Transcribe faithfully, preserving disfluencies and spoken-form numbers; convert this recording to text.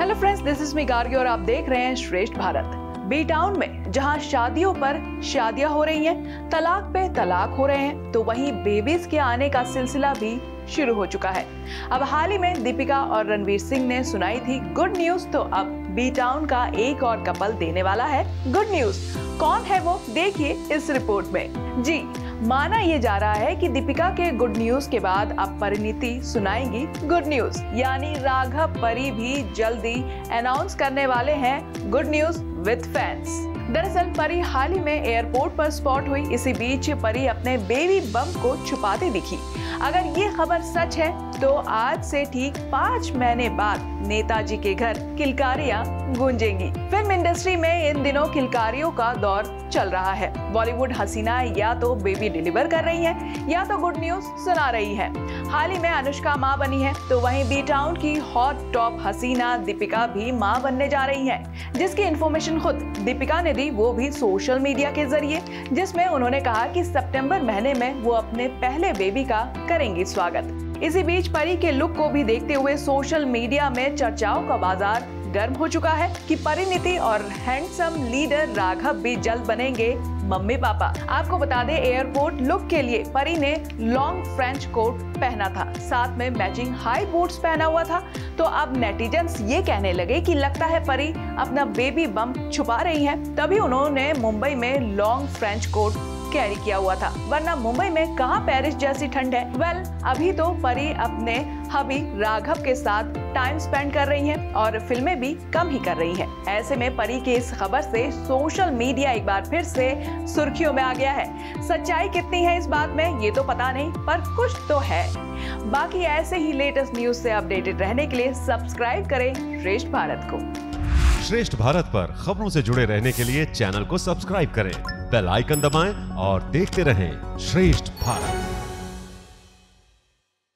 Hello friends, this is me Gargi और आप देख रहे हैं श्रेष्ठ भारत। बी टाउन में जहां शादियों पर शादियां हो रही हैं, तलाक पे तलाक हो रहे हैं, तो वहीं बेबीज के आने का सिलसिला भी शुरू हो चुका है। अब हाल ही में दीपिका और रणवीर सिंह ने सुनाई थी गुड न्यूज, तो अब बी टाउन का एक और कपल देने वाला है गुड न्यूज। कौन है वो, देखिए इस रिपोर्ट में। जी, माना ये जा रहा है कि दीपिका के गुड न्यूज के बाद अब परिणीति सुनाएंगी गुड न्यूज, यानी राघव परी भी जल्दी अनाउंस करने वाले हैं गुड न्यूज विद फैंस। दरअसल परी हाल ही में एयरपोर्ट पर स्पॉट हुई। इसी बीच परी अपने बेबी बम्प को छुपाते दिखी। अगर ये खबर सच है तो आज से ठीक पाँच महीने बाद नेताजी के घर किलकारियां गूंजेंगी। फिल्म इंडस्ट्री में इन दिनों किलकारियों का दौर चल रहा है। बॉलीवुड हसीना या तो बेबी डिलीवर कर रही हैं या तो गुड न्यूज सुना रही हैं। हाल ही में अनुष्का मां बनी है, तो वहीं बी टाउन की हॉट टॉप हसीना दीपिका भी मां बनने जा रही है, जिसकी इन्फॉर्मेशन खुद दीपिका ने दी, वो भी सोशल मीडिया के जरिए, जिसमें उन्होंने कहा कि सितंबर महीने में वो अपने पहले बेबी का करेंगी स्वागत। इसी बीच परी के लुक को भी देखते हुए सोशल मीडिया में चर्चाओं का बाजार गर्म हो चुका है कि परिणीति और हैंडसम लीडर राघव भी जल्द बनेंगे मम्मी पापा। आपको बता दें, एयरपोर्ट लुक के लिए परी ने लॉन्ग फ्रेंच कोट पहना था, साथ में मैचिंग हाई बूट्स पहना हुआ था। तो अब नेटिजन्स ये कहने लगे कि लगता है परी अपना बेबी बम्प छुपा रही हैं, तभी उन्होंने मुंबई में लॉन्ग फ्रेंच कोट कैरी किया हुआ था, वरना मुंबई में कहां पेरिस जैसी ठंड है। वेल well, अभी तो परी अपने हबी राघव के साथ टाइम स्पेंड कर रही हैं और फिल्में भी कम ही कर रही हैं। ऐसे में परी की इस खबर से सोशल मीडिया एक बार फिर से सुर्खियों में आ गया है। सच्चाई कितनी है इस बात में ये तो पता नहीं, पर कुछ तो है। बाकी ऐसे ही लेटेस्ट न्यूज से अपडेटेड रहने के लिए सब्सक्राइब करें श्रेष्ठ भारत को। श्रेष्ठ भारत पर खबरों से जुड़े रहने के लिए चैनल को सब्सक्राइब करें, बेल आइकन दबाएं और देखते रहें श्रेष्ठ भारत।